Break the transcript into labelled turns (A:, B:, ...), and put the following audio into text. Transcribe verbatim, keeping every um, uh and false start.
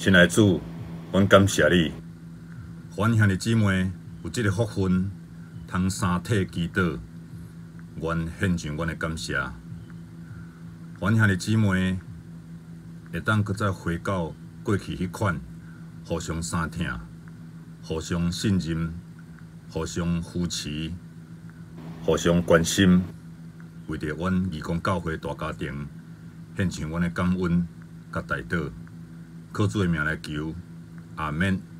A: 亲爱的主，阮感谢你，阮兄弟姊妹有这个福分，通三体祈祷，愿献上阮的感谢。阮兄弟姊妹会当搁再回到过去迄款互相相疼、互相信任、互相扶持、互相关心，为着阮义工教会大家庭献上阮的感恩甲代祷，靠主的名来求，阿免。